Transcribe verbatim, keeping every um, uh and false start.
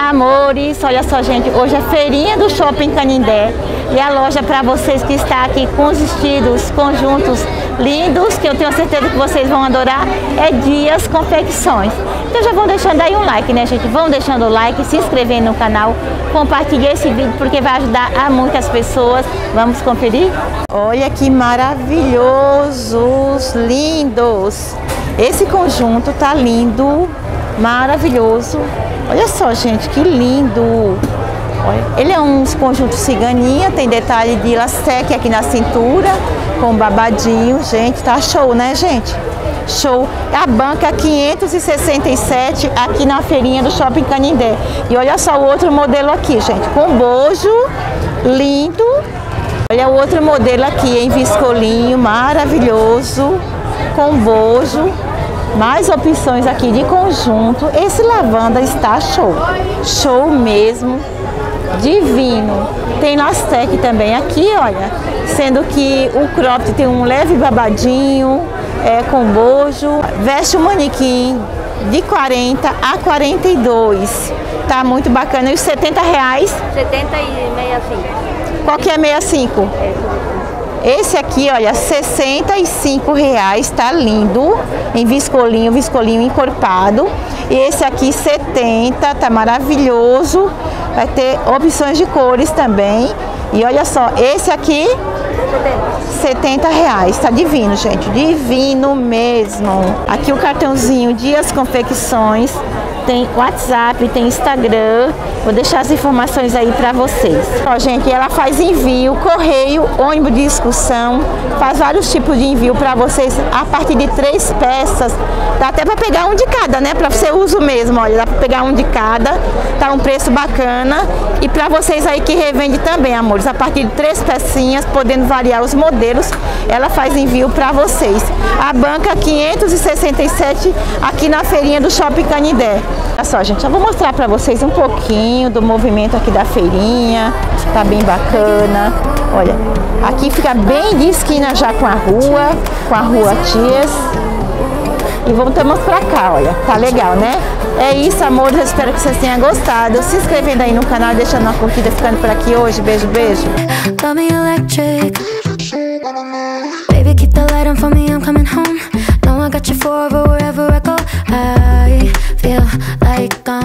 Amores, olha só, gente, hoje é feirinha do Shopping Canindé e a loja para vocês que está aqui com os vestidos, conjuntos lindos, que eu tenho certeza que vocês vão adorar, é Dias Confecções. Então já vão deixando aí um like, né, gente? Vão deixando o like, se inscrevendo no canal, compartilhe esse vídeo porque vai ajudar a muitas pessoas. Vamos conferir? Olha que maravilhosos, lindos! Esse conjunto tá lindo, maravilhoso. Olha só, gente, que lindo! Olha, ele é um conjunto ciganinha, tem detalhe de elastec aqui na cintura, com babadinho. Gente, tá show, né, gente? Show! A banca quinhentos e sessenta e sete aqui na feirinha do Shopping Canindé. E olha só o outro modelo aqui, gente, com bojo, lindo. Olha o outro modelo aqui em viscolinho, maravilhoso, com bojo. Mais opções aqui de conjunto. Esse lavanda está show, show mesmo, divino. Tem lastec também aqui, olha, sendo que o cropped tem um leve babadinho, é, com bojo. Veste o manequim de quarenta a quarenta e dois, tá muito bacana. E os setenta reais? setenta e sessenta e cinco. Qual que é sessenta e cinco? É. Esse aqui, olha, sessenta e cinco reais, tá lindo, em viscolinho, viscolinho encorpado. E esse aqui, setenta, tá maravilhoso. Vai ter opções de cores também. E olha só, esse aqui, setenta reais, tá divino, gente, divino mesmo. Aqui o cartãozinho Dias Confecções. Tem WhatsApp, tem Instagram. Vou deixar as informações aí pra vocês. Ó, gente, ela faz envio, correio, ônibus de excursão, faz vários tipos de envio pra vocês a partir de três peças. Dá até pra pegar um de cada, né? Pra você uso mesmo, olha, dá pra pegar um de cada. Tá um preço bacana. E pra vocês aí que revende também, amores, a partir de três pecinhas, podendo variar os modelos, ela faz envio pra vocês. A banca quinhentos e sessenta e sete aqui na feirinha do Shopping Canindé. Olha só, gente, eu vou mostrar pra vocês um pouquinho do movimento aqui da feirinha. Tá bem bacana. Olha, aqui fica bem de esquina já com a rua, com a rua Tias. E voltamos pra cá, olha, tá legal, né? É isso, amores, eu espero que vocês tenham gostado. Se inscrevendo aí no canal, deixando uma curtida, ficando por aqui hoje. Beijo, beijo. Baby, keep the light on for me, I'm coming home. No, I got you forever, wherever I go. I feel like I'm